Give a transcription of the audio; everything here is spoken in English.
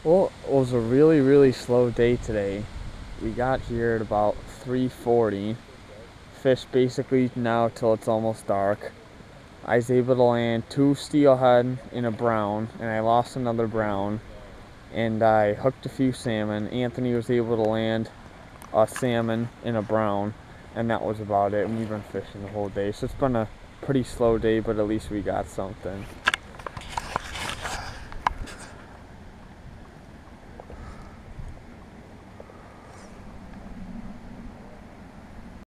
Well, it was a really slow day today. We got here at about 3:40. Fished basically now till it's almost dark. I was able to land two steelhead and a brown, and I lost another brown. And I hooked a few salmon. Anthony was able to land a salmon and a brown, and that was about it. And we've been fishing the whole day, so it's been a pretty slow day, but at least we got something.